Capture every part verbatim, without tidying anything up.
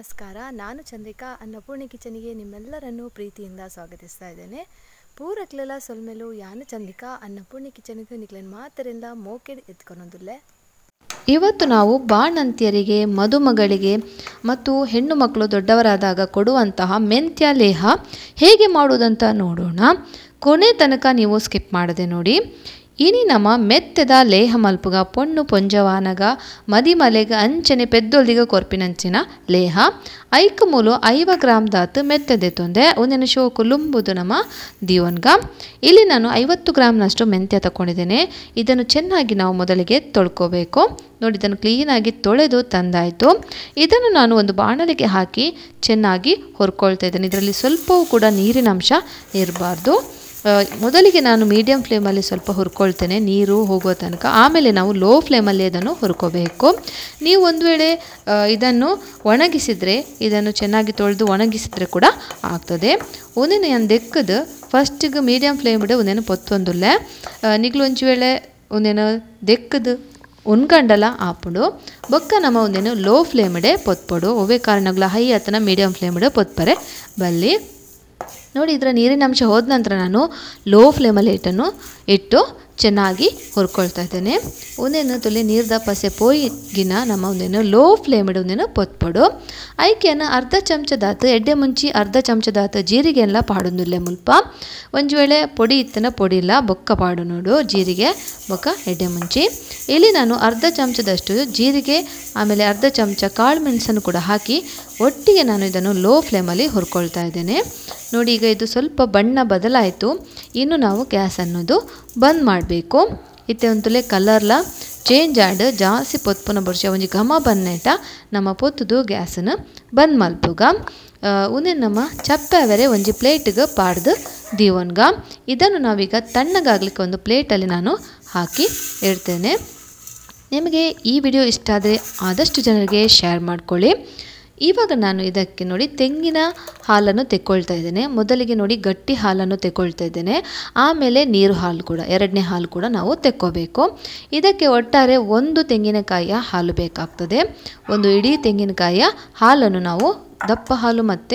ನಮಸ್ಕಾರ. ನಾನು ಚಂದ್ರಿಕಾ. ಅನ್ನಪೂರ್ಣಿ ಕಿಚನಿಗೆ ನಿಮ್ಮೆಲ್ಲರನ್ನು ಪ್ರೀತಿಯಿಂದ ಸ್ವಾಗತಿಸ್ತಾ ಇದ್ದೇನೆ. ಪೂರಕ್ಲೆಲ್ಲ ಸೊಲ್ಮೆಲು ಯಾನು ಚಂದ್ರಿಕಾ ಅನ್ನಪೂರ್ಣಿ ಕಿಚನಿಗೆ ನಿಕ್ಲೆನ್ ಮಾತರಿಂದ ಮೋಕೆಡ್ ಎತ್ಕೊನೊಂದುಲ್ಲೆ. ಇವತ್ತು ನಾವು ಬಾಣಂತಿಯರಿಗೆ, ಮದುಮಗಳಿಗೆ ಮತ್ತು ಹೆಣ್ಣು ಮಕ್ಕಳು ದೊಡ್ಡವರಾದಾಗ ಕೊಡುವಂತಹ ಮೆಂತ್ಯ ಲೇಹ ಹೇಗೆ ಮಾಡುವುದಂತ ನೋಡೋಣ. ಕೊನೆ ತನಕ ನೀವು ಸ್ಕಿಪ್ ಮಾಡದೆ ನೋಡಿ. ಇನಿ ನಮ್ಮ ಮೆತ್ತದ ಲೇಹ ಮಲ್ಪುಗ ಪೊಣ್ಣು ಪೊಂಜವಾನಗ ಮದಿಮಲೆಗ ಅಂಚನೆ ಪೆದ್ದೊಲ್ದಿಗ ಕೊರ್ಪಿನಂಚಿನ ಲೇಹ ಐಕ ಮೂಲು ಐವ ಗ್ರಾಮ್ ದಾತು ಮೆತ್ತದೆ ತೊಂದೆ ಒಂದೇನು ಶೋಕು ಲುಂಬುದು ನಮ್ಮ ದಿಯೋನ್ಗ. ಇಲ್ಲಿ ನಾನು ಐವತ್ತು ಗ್ರಾಮ್ನಷ್ಟು ಮೆಂತ್ಯ ತಗೊಂಡಿದ್ದೇನೆ. ಇದನ್ನು ಚೆನ್ನಾಗಿ ನಾವು ಮೊದಲಿಗೆ ತೊಳ್ಕೋಬೇಕು. ನೋಡಿ, ಇದನ್ನು ಕ್ಲೀನಾಗಿ ತೊಳೆದು ತಂದಾಯಿತು. ಇದನ್ನು ನಾನು ಒಂದು ಬಾಣಲೆಗೆ ಹಾಕಿ ಚೆನ್ನಾಗಿ ಹುರ್ಕೊಳ್ತಾ ಇದ್ದೇನೆ. ಇದರಲ್ಲಿ ಸ್ವಲ್ಪವೂ ಕೂಡ ನೀರಿನ ಅಂಶ ಇರಬಾರ್ದು. ಮೊದಲಿಗೆ ನಾನು ಮೀಡಿಯಮ್ ಫ್ಲೇಮಲ್ಲಿ ಸ್ವಲ್ಪ ಹುರ್ಕೊಳ್ತೇನೆ ನೀರು ಹೋಗುವ ತನಕ. ಆಮೇಲೆ ನಾವು ಲೋ ಫ್ಲೇಮಲ್ಲಿ ಇದನ್ನು ಹುರ್ಕೋಬೇಕು. ನೀವು ಒಂದು ವೇಳೆ ಇದನ್ನು ಒಣಗಿಸಿದರೆ, ಇದನ್ನು ಚೆನ್ನಾಗಿ ತೊಳೆದು ಒಣಗಿಸಿದರೆ ಕೂಡ ಆಗ್ತದೆ. ಒಂದೇನು ನಾನು ದೆಕ್ಕದು ಫಸ್ಟಿಗೆ ಮೀಡಿಯಮ್ ಫ್ಲೇಮ್ ಇಡ ಒಂದೇನು ಪೊತ್ತೊಂದುಲ್ಲೆ ನಿಗ್ಲು ಒಂಚು ವೇಳೆ ಒಂದೇನು ದೆಕ್ಕದು ಉಣ್ಕಂಡಲ್ಲ ಆಪುಡು ಬೊಕ್ಕ ನಮ್ಮ ಒಂದೇನು ಲೋ ಫ್ಲೇಮ್ ಇಡೆ ಪೊತ್ಪೊಡು. ಒವೇ ಕಾರಣಗಳ ಹೈ ಹತ್ತನ ಮೀಡಿಯಮ್ ಫ್ಲೇಮ್ ಇಡೆ ಪೊತ್ಪರೆ ಬಲ್ಲಿ. ನೋಡಿ, ಇದರ ನೀರಿನ ಅಂಶ ಹೋದ ನಂತರ ನಾನು ಲೋ ಫ್ಲೇಮಲ್ಲಿ ಇಟ್ಟನ್ನು ಇಟ್ಟು ಚೆನ್ನಾಗಿ ಹುರ್ಕೊಳ್ತಾ ಇದ್ದೇನೆ. ಒಂದೇನು ತೊಲೆ ನೀರ್ದ ಪಸೆ ಪೋಯಿಗಿನ ನಮ್ಮ ಒಂದೇನು ಲೋ ಫ್ಲೇಮ್ ಇಡು ಒಂದೇನು ಪೊತ್ಪೊಡು. ಐಕೆಯನ್ನು ಅರ್ಧ ಚಮಚದಾತು ಎಡ್ಡೆ ಮುಂಚಿ ಅರ್ಧ ಚಮಚದಾತು ಜೀರಿಗೆ ಎಲ್ಲ ಪಾಡೊಂದುಲ್ಲೆ ಮುಲ್ಪ. ಒಂದು ವೇಳೆ ಪೊಡಿ ಇತ್ತನ ಪೊಡಿ ಇಲ್ಲ ಬೊಕ್ಕ ಪಾಡು ನೋಡು ಜೀರಿಗೆ ಬೊಕ್ಕ ಎಡ್ಡೆ ಮುಂಚಿ. ಇಲ್ಲಿ ನಾನು ಅರ್ಧ ಚಮಚದಷ್ಟು ಜೀರಿಗೆ ಆಮೇಲೆ ಅರ್ಧ ಚಮಚ ಕಾಳು ಮೆಣಸನ್ನು ಕೂಡ ಹಾಕಿ ಒಟ್ಟಿಗೆ ನಾನು ಇದನ್ನು ಲೋ ಫ್ಲೇಮಲ್ಲಿ ಹುರ್ಕೊಳ್ತಾ ಇದ್ದೇನೆ. ನೋಡಿ, ಈಗ ಇದು ಸ್ವಲ್ಪ ಬಣ್ಣ ಬದಲಾಯಿತು. ಇನ್ನು ನಾವು ಗ್ಯಾಸ್ ಅನ್ನೋದು ಬಂದ್ ಮಾಡಬೇಕು. ಇತ್ತೆ ಒಂತಲೇ ಕಲರ್ಲ ಚೇಂಜ್ ಆಡ್ ಜಾಸ್ತಿ ಪೊತ್ಪುನ ಬರ್ಷ ಒಂಜಿ ಘಮ ಬನ್ನೇಟ ನಮ್ಮ ಪೊತ್ತುದು ಗ್ಯಾಸನ್ನು ಬಂದ್ ಮಲ್ಪುಗ. ಉಂದೆ ನಮ್ಮ ಚಪ್ಪೆ ಅವರೆ ಒಂಜಿ ಪ್ಲೇಟ್ಗೆ ಪಾಡ್ದು ದೀವನ್ಗ. ಇದನ್ನು ನಾವೀಗ ತಣ್ಣಗಾಗ್ಲಿಕ್ಕೆ ಒಂದು ಪ್ಲೇಟಲ್ಲಿ ನಾನು ಹಾಕಿ ಇಡ್ತೇನೆ. ನಿಮಗೆ ಈ ವಿಡಿಯೋ ಇಷ್ಟ ಆದರೆ ಆದಷ್ಟು ಜನರಿಗೆ ಶೇರ್ ಮಾಡ್ಕೊಳ್ಳಿ. ಇವಾಗ ನಾನು ಇದಕ್ಕೆ ನೋಡಿ ತೆಂಗಿನ ಹಾಲನ್ನು ತೆಕ್ಕೊಳ್ತಾ ಇದ್ದೇನೆ. ಮೊದಲಿಗೆ ನೋಡಿ ಗಟ್ಟಿ ಹಾಲನ್ನು ತೆಕ್ಕೊಳ್ತಾ ಇದ್ದೇನೆ. ಆಮೇಲೆ ನೀರು ಹಾಲು ಕೂಡ, ಎರಡನೇ ಹಾಲು ಕೂಡ ನಾವು ತೆಕ್ಕೋಬೇಕು. ಇದಕ್ಕೆ ಒಟ್ಟಾರೆ ಒಂದು ತೆಂಗಿನಕಾಯಿಯ ಹಾಲು ಬೇಕಾಗ್ತದೆ. ಒಂದು ಇಡೀ ತೆಂಗಿನಕಾಯಿಯ ಹಾಲನ್ನು ನಾವು ದಪ್ಪ ಹಾಲು ಮತ್ತು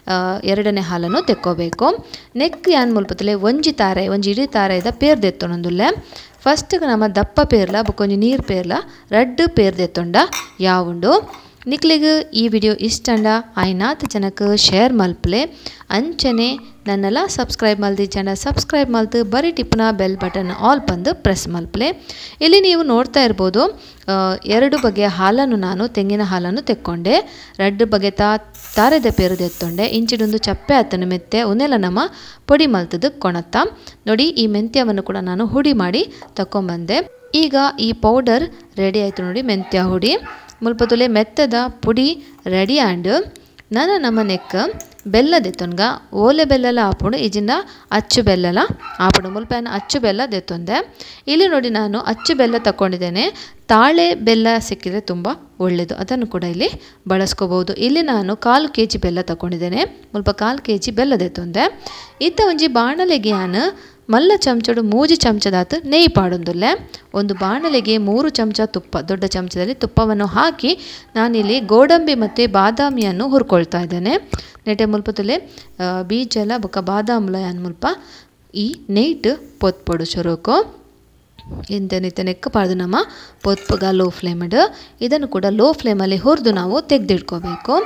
ಎರಡನೇ ಹಾಲನ್ನು ತೆಕ್ಕೋಬೇಕು. ನೆಕ್ ಯಾನ್ ಮುಲ್ಪತ್ತಲೆ ಒಂಜಿ ತಾರೆ ಒಂಜಿ ಇಡೀ ತಾರೆದ ಪೇರ್ ದೆತ್ತೊಂದುಲ್ಲೆ. ಫಸ್ಟಿಗೆ ನಮ್ಮ ದಪ್ಪ ಪೇರ್ಲ ಬೊಕೊಂಜಿ ನೀರು ಪೇರ್ಲ ರಡ್ಡು ಪೇರ್ ದೆತ್ತೊಂಡ ಯಾವುಂಡು. ನಿಕ್ಲಿಗೆ ಈ ವಿಡಿಯೋ ಇಷ್ಟಂಡ ಆಯ್ನಾತ್ ಜನಕ್ಕೆ ಶೇರ್ ಮಲ್ಪಲೆ. ಅಂಚನೆ ನನ್ನೆಲ್ಲ ಸಬ್ಸ್ಕ್ರೈಬ್ ಮಲ್ದಿ ಜನ ಸಬ್ಸ್ಕ್ರೈಬ್ ಮಲ್ತು ಬರೀ ಟಿಪ್ನ ಬೆಲ್ ಬಟನ್ ಆಲ್ ಬಂದು ಪ್ರೆಸ್ ಮಲ್ಪಲೆ. ಇಲ್ಲಿ ನೀವು ನೋಡ್ತಾ ಇರ್ಬೋದು, ಎರಡು ಬಗೆಯ ಹಾಲನ್ನು ನಾನು ತೆಂಗಿನ ಹಾಲನ್ನು ತೆಕ್ಕೊಂಡೆ. ಎರಡು ಬಗೆ ತಾ ತಾರೆದ ಪೇರು ತೆತ್ತೊಂಡೆ. ಇಂಚಿಡೊಂದು ಚಪ್ಪೆ ಹತ್ತನ ಮೆತ್ತೆ ಒಂದೆಲ್ಲ ನಮ್ಮ ಪೊಡಿ ಮಲ್ತದ್ದು ಕೊಣತ್ತ. ನೋಡಿ, ಈ ಮೆಂತ್ಯವನ್ನು ಕೂಡ ನಾನು ಹುಡಿ ಮಾಡಿ ತಗೊಂಬಂದೆ. ಈಗ ಈ ಪೌಡರ್ ರೆಡಿ ಆಯಿತು. ನೋಡಿ, ಮೆಂತ್ಯ ಹುಡಿ ಮುಲ್ಪತುಲೆ ಮೆತ್ತದ ಪುಡಿ ರೆಡಿ ಆಂಡ್ ನಾನು ನಮ್ಮ ನೆಕ್ ಬೆಲ್ಲ ದೆತ್ತೊನ್ಗ ಓಲೆ ಬೆಲ್ಲಲ ಆಪುಂಡು ಇಜಿಂದ ಅಚ್ಚು ಬೆಲ್ಲಲ ಆಪುಂಡು ಮುಲ್ಪನ ಅಚ್ಚು ಬೆಲ್ಲ ದೆತ್ತೊಂದೆ. ಇಲ್ಲಿ ನೋಡಿ, ನಾನು ಅಚ್ಚು ಬೆಲ್ಲ ತಗೊಂಡಿದ್ದೇನೆ. ತಾಳೆ ಬೆಲ್ಲ ಸಿಕ್ಕಿದರೆ ತುಂಬ ಒಳ್ಳೆಯದು, ಅದನ್ನು ಕೂಡ ಇಲ್ಲಿ ಬಳಸ್ಕೋಬೋದು. ಇಲ್ಲಿ ನಾನು ಕಾಲು ಕೆ ಜಿ ಬೆಲ್ಲ ತಗೊಂಡಿದ್ದೇನೆ. ಮುಲ್ಪ ಕಾಲು ಕೆ ಜಿ ಬೆಲ್ಲ ದೆತ್ತೊಂದೆ. ಇತ್ತ ಒಂಜಿ ಬಾಣಲೆಗೆ ನಾನು ಮಲ್ಲ ಚಮಚಡು ಮೂಜಿ ಚಮಚದಾತು ನೆಯ್ಯಿ ಪಾಡೊಂದುಲ್ಲೆ. ಒಂದು ಬಾಣಲೆಗೆ ಮೂರು ಚಮಚ ತುಪ್ಪ, ದೊಡ್ಡ ಚಮಚದಲ್ಲಿ ತುಪ್ಪವನ್ನು ಹಾಕಿ ನಾನಿಲ್ಲಿ ಗೋಡಂಬಿ ಮತ್ತು ಬಾದಾಮಿಯನ್ನು ಹುರ್ಕೊಳ್ತಾ ಇದ್ದೇನೆ. ನೆಟೆ ಮುಲ್ಪತುಲೆ ಬೀಜಲ ಬೊಕ್ಕ ಬಾದಾಮ್ಲ ಯಾನ್ ಮುಲ್ಪ ಈ ನೆಯ್ಟ್ ಪೊತ್ಪೊಡು ಚೊರೋಕು ಇಂತನಿತ ನೆಕ್ಕ ಪಾಡ್ದು ನಮ್ಮ ಪೊತ್ಪುಗ ಲೋ ಫ್ಲೇಮ್ಡ್. ಇದನ್ನು ಕೂಡ ಲೋ ಫ್ಲೇಮಲ್ಲಿ ಹುರಿದು ನಾವು ತೆಗೆದಿಟ್ಕೋಬೇಕು.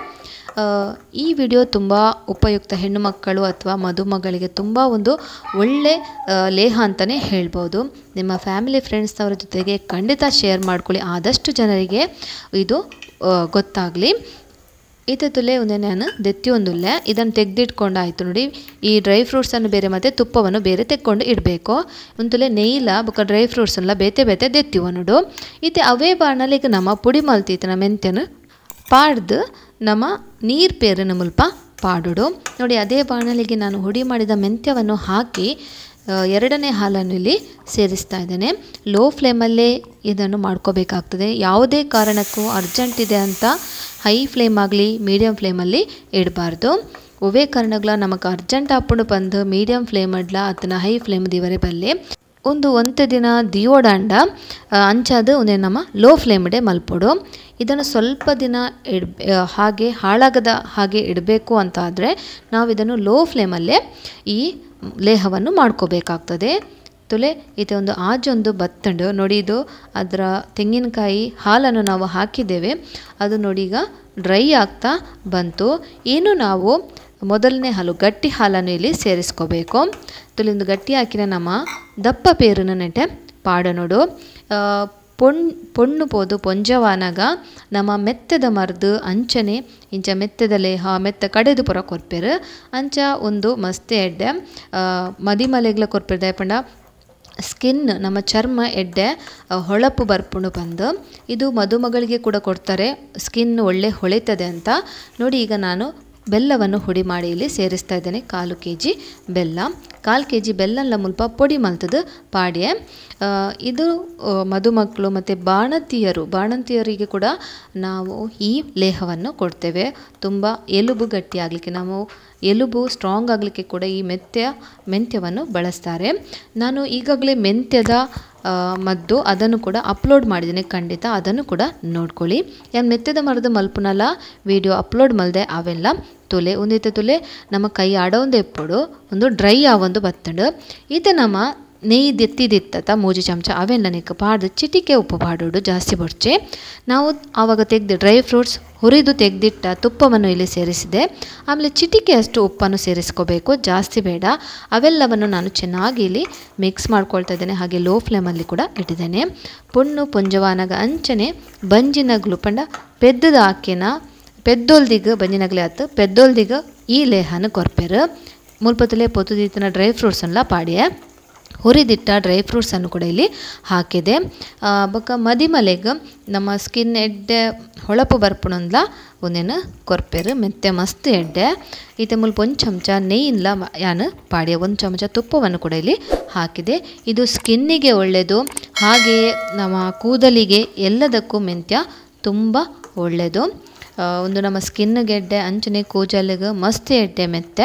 ಈ ವಿಡಿಯೋ ತುಂಬ ಉಪಯುಕ್ತ. ಹೆಣ್ಣು ಮಕ್ಕಳು ಅಥವಾ ಮದುಮಗಳಿಗೆ ತುಂಬ ಒಂದು ಒಳ್ಳೆ ಲೇಹ ಅಂತಲೇ ಹೇಳ್ಬೋದು. ನಿಮ್ಮ ಫ್ಯಾಮಿಲಿ ಫ್ರೆಂಡ್ಸ್ನವರ ಜೊತೆಗೆ ಖಂಡಿತ ಶೇರ್ ಮಾಡ್ಕೊಳ್ಳಿ, ಆದಷ್ಟು ಜನರಿಗೆ ಇದು ಗೊತ್ತಾಗಲಿ. ಇದತ್ತುಲೆ ಒಂದೇ ನಾನು ದೆತ್ತಿ ಒಂದುಲ್ಲೆ ಇದನ್ನು ತೆಗೆದಿಟ್ಕೊಂಡಾಯಿತು. ನೋಡಿ, ಈ ಡ್ರೈ ಫ್ರೂಟ್ಸನ್ನು ಬೇರೆ ಮತ್ತು ತುಪ್ಪವನ್ನು ಬೇರೆ ತೆಕ್ಕೊಂಡು ಇಡಬೇಕು. ಒಂತುಲೆ ನೆಯ್ಲ ಬೊಕ್ಕ ಡ್ರೈ ಫ್ರೂಟ್ಸನ್ನೆಲ್ಲ ಬೇತೆ ಬೇತೆ ದೆತ್ತಿವ ನೋಡು. ಇತ್ತೆ ಅವೇ ಬಾಣಲಿಗೆ ನಮ್ಮ ಪುಡಿ ಮಲ್ತಿತ್ತು ನಮ್ಮ ಮೆಂತ್ಯನು ಪಾಡ್ದು ನಮ್ಮ ನೀರು ಪೇರಿನ ಮುಲ್ಪ ಪಾಡುಡು. ನೋಡಿ, ಅದೇ ಬಾಣಲಿಗೆ ನಾನು ಹುಡಿ ಮಾಡಿದ ಮೆಂತ್ಯವನ್ನು ಹಾಕಿ ಎರಡನೇ ಹಾಲನ್ನು ಇಲ್ಲಿ ಸೇರಿಸ್ತಾ ಇದ್ದೇನೆ. ಲೋ ಫ್ಲೇಮಲ್ಲೇ ಇದನ್ನು ಮಾಡ್ಕೋಬೇಕಾಗ್ತದೆ. ಯಾವುದೇ ಕಾರಣಕ್ಕೂ ಅರ್ಜೆಂಟ್ ಇದೆ ಅಂತ ಹೈ ಫ್ಲೇಮ್ ಆಗಲಿ ಮೀಡಿಯಮ್ ಫ್ಲೇಮಲ್ಲಿ ಇಡಬಾರ್ದು. ಒವೇ ಕಾರಣಗಳ ನಮಗೆ ಅರ್ಜೆಂಟ್ ಆಪುಂಡು ಬಂದು ಮೀಡಿಯಮ್ ಫ್ಲೇಮ್ ಇಡ್ಲ ಅದನ್ನ ಹೈ ಫ್ಲೇಮ್ ದಿವರೆ ಬಲ್ಲೆ. ಒಂದು ಒಂತೆ ದಿನ ದಿಯೋಡಾಂಡ ಅಂಚಾದ ಒಂದೇ ನಮ್ಮ ಲೋ ಫ್ಲೇಮ್ಡೆ ಮಲ್ಪೊಡು. ಇದನ್ನು ಸ್ವಲ್ಪ ದಿನ ಇಡ್ ಹಾಗೆ ಹಾಳಾಗದ ಹಾಗೆ ಇಡಬೇಕು ಅಂತ ಆದರೆ ನಾವು ಇದನ್ನು ಲೋ ಫ್ಲೇಮಲ್ಲೇ ಈ ಲೇಹವನ್ನು ಮಾಡ್ಕೋಬೇಕಾಗ್ತದೆ. ತುಲೆ ಇದು ಒಂದು ಆಜೊಂದು ಬತ್ತಂಡು ನೋಡಿ, ಇದು ಅದರ ತೆಂಗಿನಕಾಯಿ ಹಾಲನ್ನು ನಾವು ಹಾಕಿದ್ದೇವೆ, ಅದು ನೋಡಿ ಈಗ ಡ್ರೈ ಆಗ್ತಾ ಬಂತು. ಇನ್ನು ನಾವು ಮೊದಲನೇ ಹಾಲು ಗಟ್ಟಿ ಹಾಲನ್ನು ಇಲ್ಲಿ ಸೇರಿಸ್ಕೋಬೇಕು. ತುಲಿಂದು ಗಟ್ಟಿ ಹಾಕಿನ ನಮ್ಮ ದಪ್ಪ ಪೇರನ ನೆಟ್ಟೆ ಪಾಡ ನೋಡು ಪೊಣ್ ಪೊಣ್ಣು ಪೋದು ಪೊಂಜವಾನಾಗ ನಮ್ಮ ಮೆತ್ತದ ಮರ್ದು ಅಂಚನೆ ಇಂಚ ಮೆತ್ತದ ಲೇಹ ಮೆತ್ತ ಕಡೆದು ಪುರ ಕೊರ್ಪೆರು ಅಂಚ ಒಂದು ಮಸ್ತ್ ಎಡ್ಡೆ ಮದಿಮಲೆಗ್ಲ ಕೊರ್ಪೆರು ದಯಪಂಡ ಸ್ಕಿನ್ ನಮ್ಮ ಚರ್ಮ ಎಡ್ಡೆ ಹೊಳಪು ಬರ್ಪುಂಡು ಬಂದು. ಇದು ಮದುಮಗಳಿಗೆ ಕೂಡ ಕೊಡ್ತಾರೆ, ಸ್ಕಿನ್ ಒಳ್ಳೆ ಹೊಳಿತದೆ ಅಂತ ನೋಡಿ. ಈಗ ನಾನು ಬೆಲ್ಲವನ್ನು ಹುಡಿ ಮಾಡಿ ಇಲ್ಲಿ ಸೇರಿಸ್ತಾ ಇದ್ದೇನೆ. ಕಾಲು ಕೆ ಜಿ ಬೆಲ್ಲ, ಕಾಲು ಕೆ ಜಿ ಬೆಲ್ಲಲ್ಲ ಮುಲ್ಪ ಪೊಡಿ ಮಲ್ತದ್ದು ಪಾಡ್ಯೆ. ಇದು ಮದುಮಕ್ಕಳು ಮತ್ತು ಬಾಣಂತಿಯರು ಬಾಣಂತಿಯರಿಗೆ ಕೂಡ ನಾವು ಈ ಲೇಹವನ್ನು ಕೊಡ್ತೇವೆ. ತುಂಬ ಎಲುಬು ಗಟ್ಟಿಯಾಗಲಿಕ್ಕೆ, ನಾವು ಎಲುಬು ಸ್ಟ್ರಾಂಗ್ ಆಗಲಿಕ್ಕೆ ಕೂಡ ಈ ಮೆಂತ್ಯ ಮೆಂತ್ಯವನ್ನು ಬಳಸ್ತಾರೆ. ನಾನು ಈಗಾಗಲೇ ಮೆಂತ್ಯದ ಮದ್ದು ಅದನ್ನು ಕೂಡ ಅಪ್ಲೋಡ್ ಮಾಡಿದ್ದೀನಿ, ಖಂಡಿತ ಅದನ್ನು ಕೂಡ ನೋಡ್ಕೊಳ್ಳಿ. ಏನು ಮೆತ್ತದ ಮರದ ಮಲ್ಪುನಲ್ಲ ವಿಡಿಯೋ ಅಪ್ಲೋಡ್ ಮಲ್ದೆ ಅವೆಲ್ಲ ತುಲೆ ಒಂದಿತ್ತೆ ತುಲೆ ನಮ್ಮ ಕೈ ಆಡೋಂದು ಎಪ್ಪಡು ಒಂದು ಡ್ರೈ ಆವೊಂದು ಬತ್ತಂಡು ಇದು ನಮ್ಮ ನೆಯ್ಯಿ ದೆತ್ತಿದಿತ್ತ ಮೂಜಿ ಚಮಚ ಅವೆಲ್ಲ ನಿಕ್ಕ ಪಾಡ್ದು ಚಿಟಿಕೆ ಉಪ್ಪು ಪಾಡೋಡು ಜಾಸ್ತಿ ಬೊಡ್ಚೆ. ನಾವು ಆವಾಗ ತೆಗೆದು ಡ್ರೈ ಫ್ರೂಟ್ಸ್ ಹುರಿದು ತೆಗೆದಿಟ್ಟ ತುಪ್ಪವನ್ನು ಇಲ್ಲಿ ಸೇರಿಸಿದೆ. ಆಮೇಲೆ ಚಿಟಿಕೆ ಅಷ್ಟು ಉಪ್ಪನ್ನು ಸೇರಿಸ್ಕೋಬೇಕು, ಜಾಸ್ತಿ ಬೇಡ. ಅವೆಲ್ಲವನ್ನು ನಾನು ಚೆನ್ನಾಗಿ ಇಲ್ಲಿ ಮಿಕ್ಸ್ ಮಾಡ್ಕೊಳ್ತಾ ಇದ್ದೇನೆ. ಹಾಗೆ ಲೋ ಫ್ಲೇಮಲ್ಲಿ ಕೂಡ ಇಟ್ಟಿದ್ದೇನೆ. ಪೊಣ್ಣು ಪೊಂಜವಾನಾಗ ಅಂಚನೆ ಬಂಜಿನಗ್ಲು ಪಂಡ ಪೆದ್ದದ ಹಾಕಿನ ಪೆದ್ದೊಲ್ದಿಗ ಬಂಜಿನಗ್ಲೆ ಆತು ಪೆದ್ದೊಲ್ದಿಗ ಈ ಲೇಹನ ಕೊರ್ಪೆರು ಮುಲ್ಪತ್ತಲೇ ಪೊತ್ತುದಿತ್ತಿನ ಡ್ರೈ ಫ್ರೂಟ್ಸ್ ಎಲ್ಲ ಪಾಡಿಯೆ ಹುರಿದಿಟ್ಟ ಡ್ರೈ ಫ್ರೂಟ್ಸನ್ನು ಕೂಡ ಇಲ್ಲಿ ಹಾಕಿದೆ. ಬೊಕ್ಕ ಮದಿಮಲೆಗೆ ನಮ್ಮ ಸ್ಕಿನ್ ಎಡ್ಡೆ ಹೊಳಪು ಬರ್ಪುಣಂದ್ಲ ಒಂದೇನು ಕೊರ್ಪೆರು ಮೆತ್ತೆ ಮಸ್ತ್ ಎಡ್ಡೆ. ಈತ ಮುಲ್ಪ ಒಂದು ಚಮಚ ನೆಯ್ಯಿನ್ಲ ಯಾನು ಪಾಡಿಯ ಒಂದು ಚಮಚ ತುಪ್ಪವನ್ನು ಕೂಡ ಇಲ್ಲಿ ಹಾಕಿದೆ. ಇದು ಸ್ಕಿನ್ನಿಗೆ ಒಳ್ಳೆಯದು, ಹಾಗೆಯೇ ನಮ್ಮ ಕೂದಲಿಗೆ ಎಲ್ಲದಕ್ಕೂ ಮೆಂತ್ಯ ತುಂಬ ಒಳ್ಳೆಯದು. ಒಂದು ನಮ್ಮ ಸ್ಕಿನ್ ಗೆಡ್ಡೆ ಅಂಚನೆ ಕೂಜಲಿಗೆ ಮಸ್ತ್ ಎಡ್ಡೆ ಮೆತ್ತೆ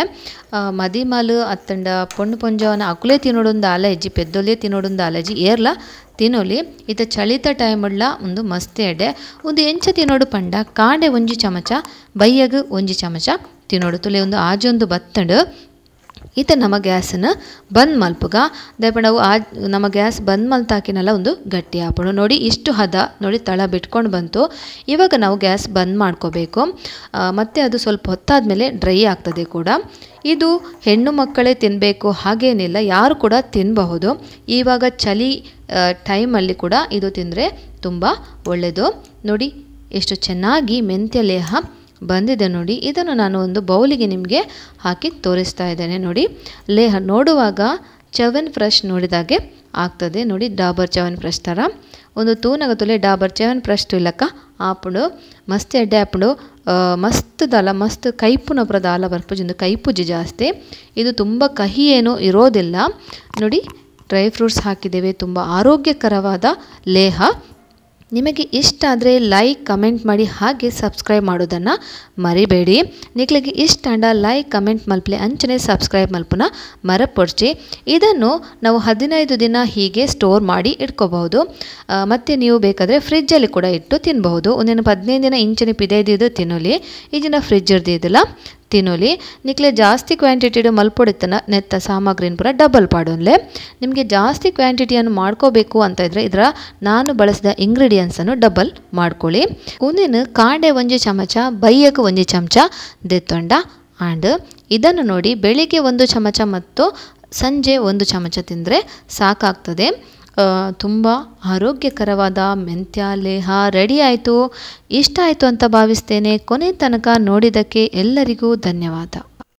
ಮದಿಮಾಲು ಅತ್ತಂಡ ಪೊಣ್ಣು ಪೊಂಜವನ ಅಕುಲೆ ತಿನ್ನೋಡೊಂದು ಅಲರ್ಜಿ ಪೆದ್ದೊಲೆ ತಿನ್ನೋಡೊಂದು ಅಲರ್ಜಿ ಏರ್ಲ ತಿನ್ನೋಲಿ ಈತ ಚಳಿತ ಟೈಮುಡ್ಲ ಒಂದು ಮಸ್ತ್ ಎಡ್ಡೆ ಒಂದು ಎಂಚ ತಿನ್ನೋಡು ಪಂಡ ಕಾಂಡೆ ಒಂಜಿ ಚಮಚ ಬೈಯಗ ಒಂಜಿ ಚಮಚ ತಿನ್ನೋಡು ತುಲೆ ಒಂದು ಆಜೊಂದು ಬತ್ತಂಡು ಈತ ನಮ್ಮ ಗ್ಯಾಸನ್ನು ಬಂದ್ ಮಲ್ಪುಗ ದಯಪಂಡ ಅವು ಆ ನಮ್ಮ ಗ್ಯಾಸ್ ಬಂದ್ ಮಲ್ತಾಕಿನೆಲ್ಲ ಒಂದು ಗಟ್ಟಿ ಹಾಪುಡು ನೋಡಿ. ಇಷ್ಟು ಹದ ನೋಡಿ ತಳ ಬಿಟ್ಕೊಂಡು ಬಂತು. ಇವಾಗ ನಾವು ಗ್ಯಾಸ್ ಬಂದ್ ಮಾಡ್ಕೋಬೇಕು. ಮತ್ತು ಅದು ಸ್ವಲ್ಪ ಹೊತ್ತಾದಮೇಲೆ ಡ್ರೈ ಆಗ್ತದೆ ಕೂಡ. ಇದು ಹೆಣ್ಣು ಮಕ್ಕಳೇ ತಿನ್ನಬೇಕು ಹಾಗೇನಿಲ್ಲ, ಯಾರು ಕೂಡ ತಿನ್ನಬಹುದು. ಇವಾಗ ಚಳಿ ಟೈಮಲ್ಲಿ ಕೂಡ ಇದು ತಿಂದರೆ ತುಂಬ ಒಳ್ಳೆಯದು. ನೋಡಿ ಎಷ್ಟು ಚೆನ್ನಾಗಿ ಮೆಂತ್ಯ ಲೇಹ ಬಂದಿದೆ ನೋಡಿ. ಇದನ್ನು ನಾನು ಒಂದು ಬೌಲಿಗೆ ನಿಮಗೆ ಹಾಕಿ ತೋರಿಸ್ತಾ ಇದ್ದೇನೆ ನೋಡಿ. ಲೇಹ ನೋಡುವಾಗ ಚವನ್ ಫ್ರೆಶ್ ನೋಡಿದಾಗೆ ಆಗ್ತದೆ ನೋಡಿ, ಡಾಬರ್ ಚವನ್ ಫ್ರೆಶ್ ಥರ ಒಂದು ತೂನಗತುಲೆ ಡಾಬರ್ ಚವನ್ ಫ್ರೆಶ್ ತುಲಕ ಆಪುಂಡು ಮಸ್ತ್ ಎಡ್ಡೆ ಆಪುಂಡು ಮಸ್ತ್ ದಾಲ ಮಸ್ತ್ ಕೈಪುನೊಬ್ಬರ ದಾಲ ಬರ್ಪುಜಿಂದು ಕೈಪುಜಿ ಜಾಸ್ತಿ. ಇದು ತುಂಬ ಕಹಿ ಏನೂ ಇರೋದಿಲ್ಲ ನೋಡಿ. ಡ್ರೈ ಫ್ರೂಟ್ಸ್ ಹಾಕಿದ್ದೇವೆ, ತುಂಬ ಆರೋಗ್ಯಕರವಾದ ಲೇಹ. ನಿಮಗೆ ಇಷ್ಟ ಆದರೆ ಲೈಕ್ ಕಮೆಂಟ್ ಮಾಡಿ, ಹಾಗೆ ಸಬ್ಸ್ಕ್ರೈಬ್ ಮಾಡೋದನ್ನು ಮರಿಬೇಡಿ. ನಿಕ್ಲಿಗೆ ಇಷ್ಟ ಅಂಡ ಲೈಕ್ ಕಮೆಂಟ್ ಮಲ್ಪಲೆ ಅಂಚನೆ ಸಬ್ಸ್ಕ್ರೈಬ್ ಮಲ್ಪುನ ಮರಪೊಡ್ಚಿ. ಇದನ್ನು ನಾವು ಹದಿನೈದು ದಿನ ಹೀಗೆ ಸ್ಟೋರ್ ಮಾಡಿ ಇಟ್ಕೋಬಹುದು. ಮತ್ತು ನೀವು ಬೇಕಾದರೆ ಫ್ರಿಜ್ಜಲ್ಲಿ ಕೂಡ ಇಟ್ಟು ತಿನ್ನಬಹುದು. ಒಂದೇನು ಹದಿನೈದು ದಿನ ಇಂಚನೆ ಪಿದೈದಿದ್ದು ತಿನ್ನೋಲಿ, ಈಜಿನ ಫ್ರಿಜ್ ಇರ್ದಿದ್ದಿಲ್ಲ ತಿನ್ನೋಲಿ. ನಿಕ್ಲೆ ಜಾಸ್ತಿ ಕ್ವಾಂಟಿಟಿಡು ಮಲ್ಪೊಡಿತನ ನೆತ್ತ ಸಾಮಗ್ರಿನ ಪೂರ ಡಬಲ್ ಪಾಡೋನ್ಲೆ. ನಿಮಗೆ ಜಾಸ್ತಿ ಕ್ವಾಂಟಿಟಿಯನ್ನು ಮಾಡ್ಕೋಬೇಕು ಅಂತ ಇದ್ದರೆ ಇದರ ನಾನು ಬಳಸಿದ ಇಂಗ್ರೀಡಿಯೆಂಟ್ಸನ್ನು ಡಬಲ್ ಮಾಡ್ಕೊಳ್ಳಿ. ಒಂದೇನು ಕಾಂಡೆ ಒಂಜಿ ಚಮಚ ಬೈಯಕ್ಕೆ ಒಂಜಿ ಚಮಚ ದೆತ್ತೊಂಡ ಆ್ಯಂಡ್ ಇದನ್ನು ನೋಡಿ ಬೆಳಿಗ್ಗೆ ಒಂದು ಚಮಚ ಮತ್ತು ಸಂಜೆ ಒಂದು ಚಮಚ ತಿಂದರೆ ಸಾಕಾಗ್ತದೆ. ತುಂಬ ಆರೋಗ್ಯಕರವಾದ ಮೆಂತ್ಯ ಲೇಹ ರೆಡಿ ಆಯಿತು. ಇಷ್ಟ ಆಯಿತು ಅಂತ ಭಾವಿಸ್ತೇನೆ. ಕೊನೆ ತನಕ ನೋಡಿದ್ದಕ್ಕೆ ಎಲ್ಲರಿಗೂ ಧನ್ಯವಾದ.